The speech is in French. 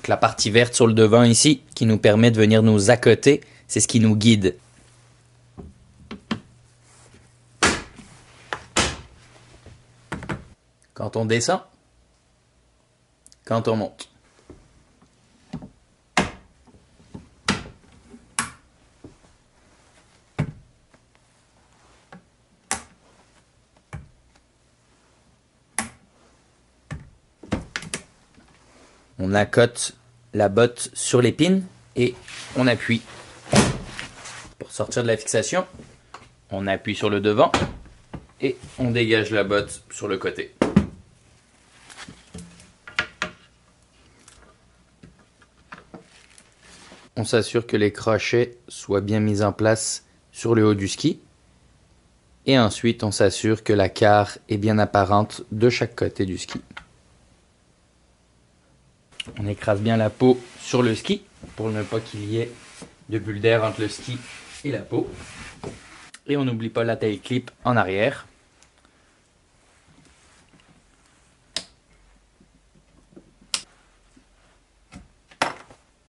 la partie verte sur le devant ici, qui nous permet de venir nous accoter, c'est ce qui nous guide. Quand on descend, quand on monte. On accote la botte sur l'épine et on appuie. Pour sortir de la fixation, on appuie sur le devant et on dégage la botte sur le côté. On s'assure que les crochets soient bien mis en place sur le haut du ski. Et ensuite, on s'assure que la carre est bien apparente de chaque côté du ski. On écrase bien la peau sur le ski pour ne pas qu'il y ait de bulles d'air entre le ski et la peau. Et on n'oublie pas la taille clip en arrière.